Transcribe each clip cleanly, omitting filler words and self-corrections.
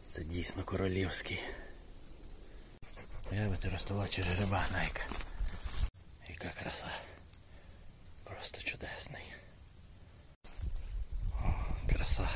Це дійсно королівський. Я би ти розтула через гриба, Найка. Яка краса. Просто чудесний. О, краса.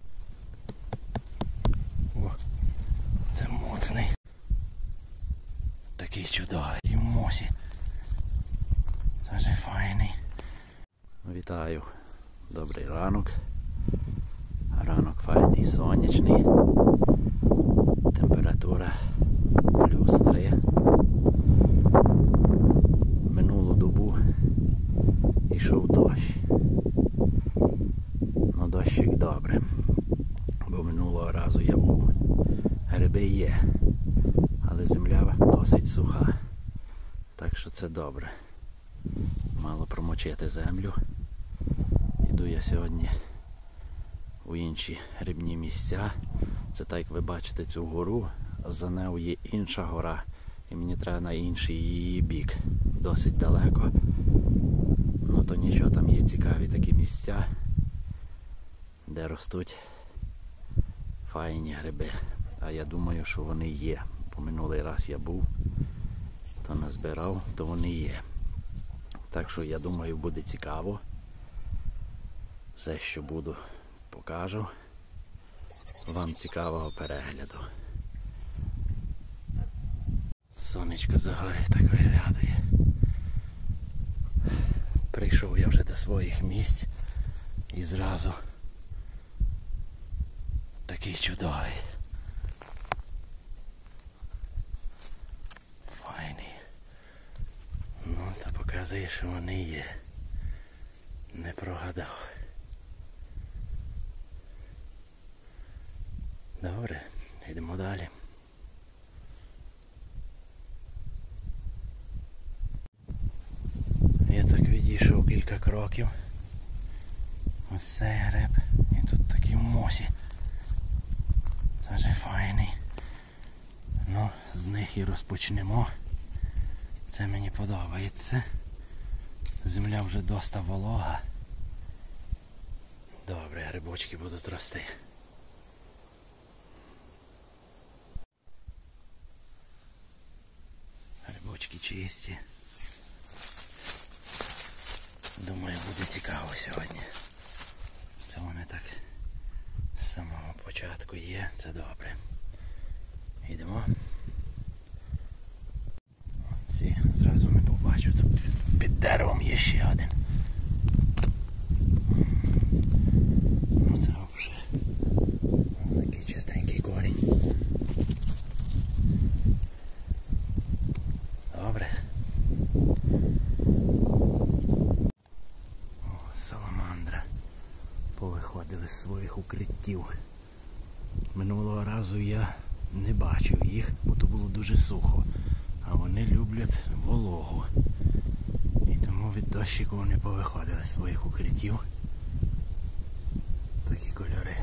О, це моцний. Такий чудовий. І в мосі. Дуже файний. Вітаю. Добрий ранок. Ранок файний, сонячний. Температура +3. Минулу добу йшов дощ. Ну дощик добре. Бо минулого разу я був. Гриби є. Але земля досить суха. Так що це добре. Мало промочити землю. Іду я сьогодні у інші грибні місця. Це так, як ви бачите цю гору, за нею є інша гора. І мені треба на інший її бік. Досить далеко. Ну то нічого, там є цікаві такі місця, де ростуть файні гриби. А я думаю, що вони є. Бо минулий раз я був, то назбирав, то вони є. Так що я думаю, буде цікаво. Все, що буду, покажу. Вам цікавого перегляду. Сонечко за гори так виглядає. Прийшов я вже до своїх місць і зразу такий чудовий. Файний. Ну, то показує, що вони є. Не прогадав. Добре, йдемо далі. Я так відійшов кілька кроків. Ось цей гриб. І тут такий в мосі. Дуже файний. Ну, з них і розпочнемо. Це мені подобається. Земля вже доста волога. Добре, грибочки будуть рости. Грибочки чисті. Думаю, буде цікаво сьогодні. Це вони так з самого початку є, це добре. Йдемо. Ці зразу не побачу, тут під деревом є ще один. Ну це взагалі такий чистенький корінь. Добре. О, саламандра. Повиходили з своїх укриттів. Минулого разу я не бачив їх, бо то було дуже сухо. А вони люблять вологу. І тому від дощику вони повиходили з своїх укриттів. Такі кольори.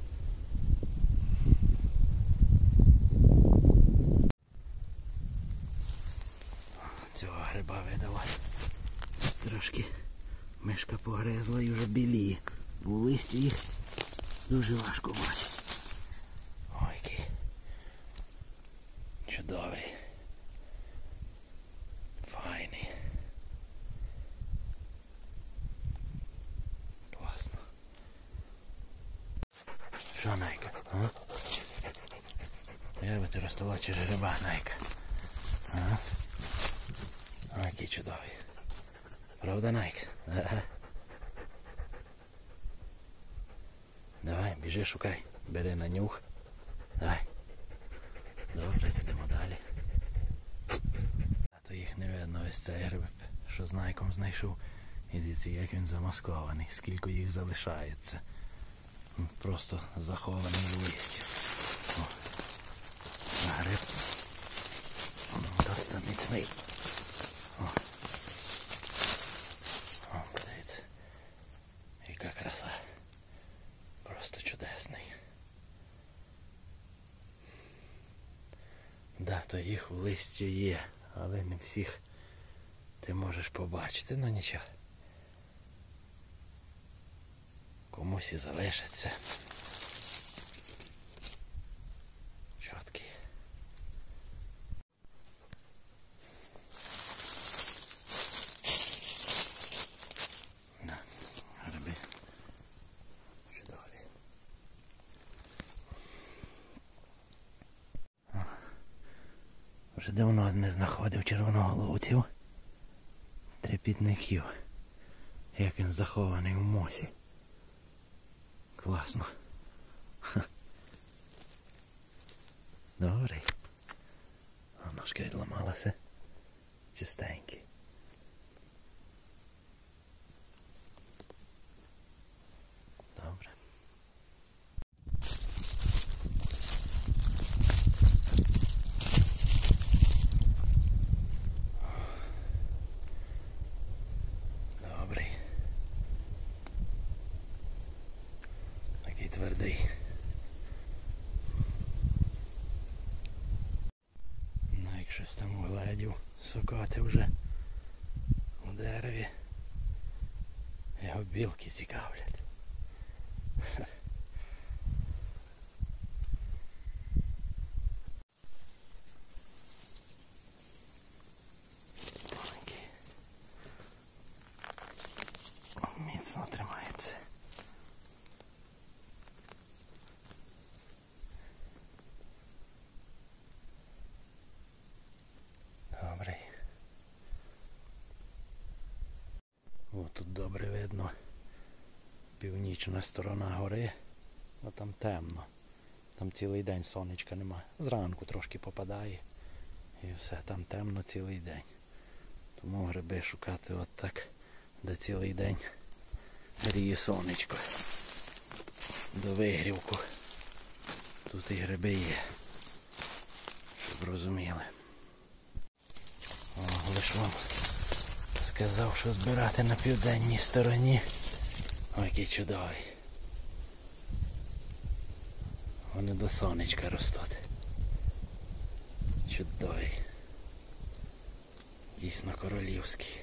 Цього гриба видала. Трошки мишка погризла і вже біліє. Бо в листі їх дуже важко бачити. Ой, який чудовий. Файний. Класно. Що, Найка? А? Я би ти розтула через гриба, Найка. Ага. Ой, який чудовий. Правда, Найка? Ага. Давай, біжи, шукай. Бери на нюх. Давай. Добре, йдемо далі. А то їх не видно, ось цей гриб, що з Найком знайшов. І дивіться, як він замаскований, скільки їх залишається. Просто захований в листі. О, гриб. Досить міцний. О, дивіться. Яка краса. Просто чудесний. Да, то їх в листі є, але не всіх ти можеш побачити, ну нічого. Комусь і залишиться. Вже давно не знаходив червоноголовців. Трепітників. Як він захований в мосі. Класно. Ха. Добрий. А ножка відламалася. Чистенький. Добре. Добрий. Такий твердий. Ну, як щось там угледів, сокоти вже у дереві. Його білки цікавлять. Міцно тримається. Добрий. О, тут добре видно. Північна сторона гори. О, там темно. Там цілий день сонечка нема. Зранку трошки попадає. І все, там темно цілий день. Тому гриби шукати от так, де цілий день гріє сонечко. До вигрівку. Тут і гриби є. Щоб розуміли. О, лиш вам сказав, що збирати на південній стороні. Ой, який чудовий. Вони до сонечка ростуть. Чудовий. Дійсно королівський.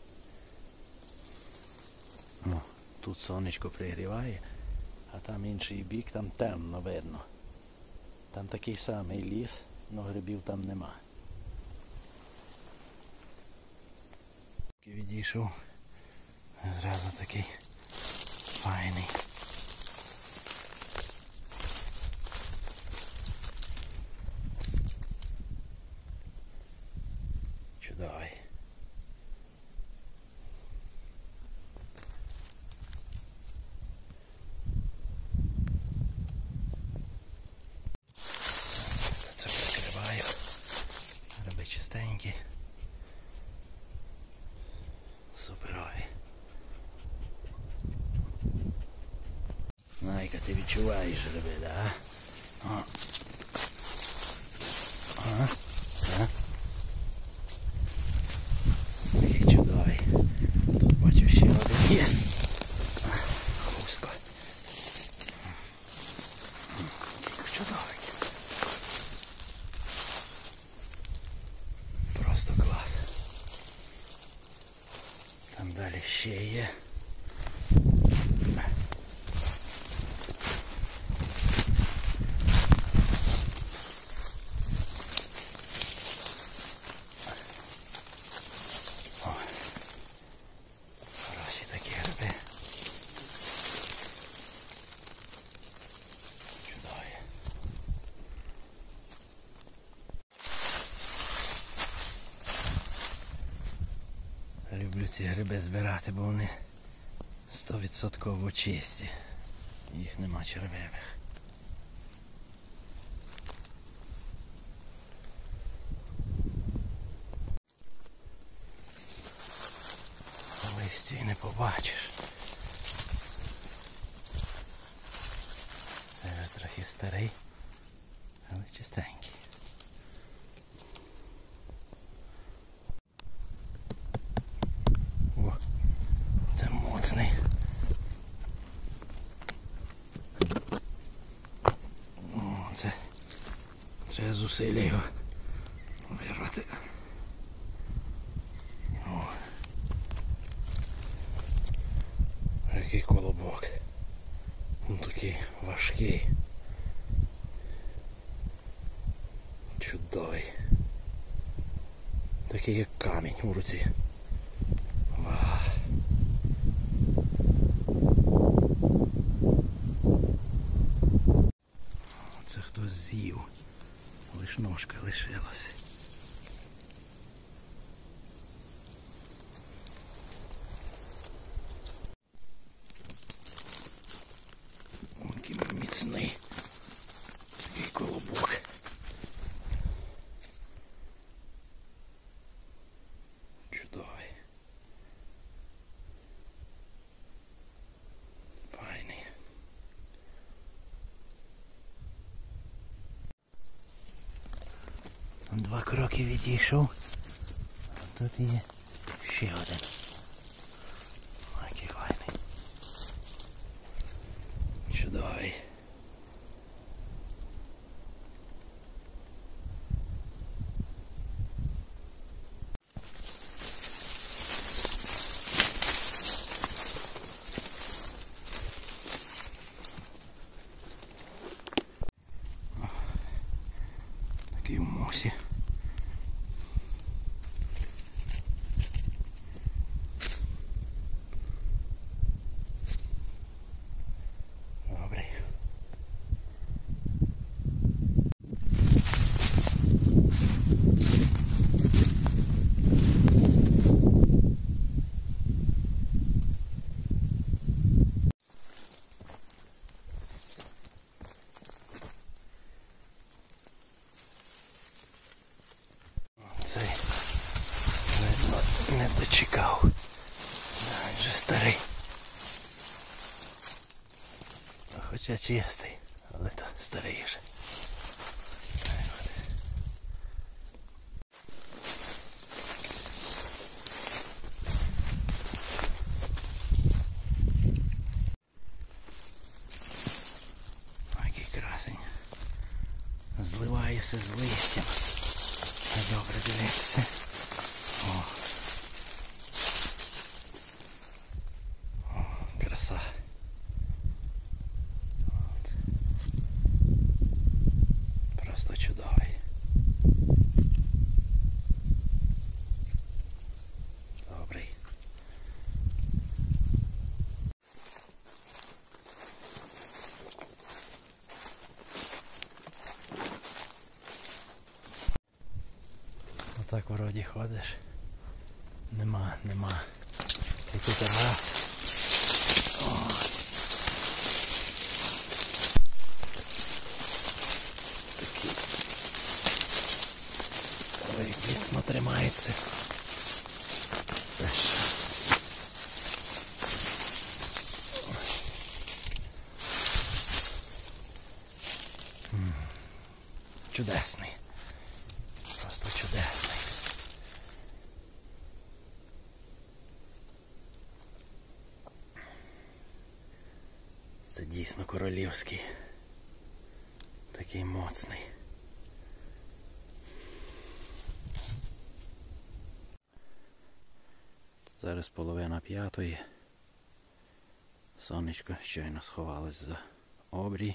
О, тут сонечко пригріває, а там інший бік, там темно видно. Там такий самий ліс, але грибів там нема. Відійшов, зразу такий файний. Чудовий. Це прикриваю. Гриби чистенькі. Суперові. Найка, ти відчуваєш гриби, да? О. Ага. Ага. Який чудовий. Тут бачив ще один є. Хустко. Який чудовий. Просто клас. Там далі ще є. Хороші такі гриби. Чудові. Люблю ці гриби збирати, бо вони 100% чисті. Їх нема червивих. Листя і не побачиш. Це вже трохи старий, але чистенький. О, це моцний. О, це треба зусилля його вирвати. О. Який колобок. Він такий важкий. Чудовий. Такий як камінь у руці. Вау. Це хтось з'їв. Лиш ножка лишилась. колобок. Чудовий. Файний. Два кроки відійшов. А тут є ще один. Який файний. Чудовий. Такий в мосі. Добрий. Цей, видно, не дочекав. Він же старий. Хоча чистий, але то старий вже. Який красень. Зливається з листям. Добре дивіться. О. О, краса. От. Просто чудовий. Добрий. Отак в роді ходиш. Нема. І тут раз. О. Такий. Ой, міцно тримається. Це що? Чудесний. Просто чудесний. Це дійсно королівський. Такий моцний. Зараз 4:30. Сонечко щойно сховалось за обрій.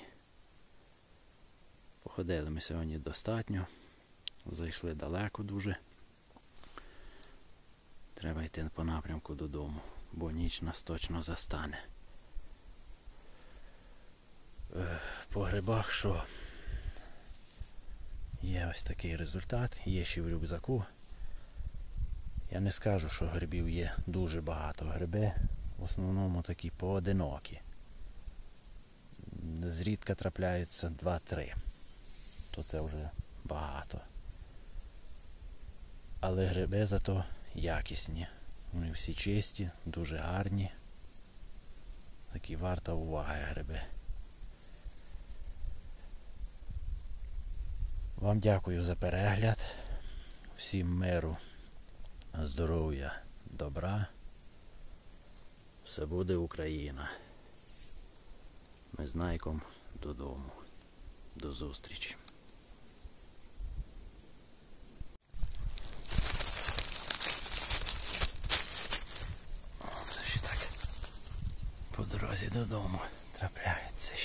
Походили ми сьогодні достатньо. Зайшли далеко дуже. Треба йти по напрямку додому, бо ніч нас точно застане. По грибах що? Є ось такий результат, є ще в рюкзаку. Я не скажу, що грибів є дуже багато. Гриби в основному такі поодинокі. Зрідка трапляються 2-3. То це вже багато. Але гриби зато якісні. Вони всі чисті, дуже гарні. Такі варта уваги гриби. Вам дякую за перегляд. Всім миру, здоров'я, добра. Все буде Україна. Ми з Найком додому. До зустрічі. О, це ще так по дорозі додому трапляється.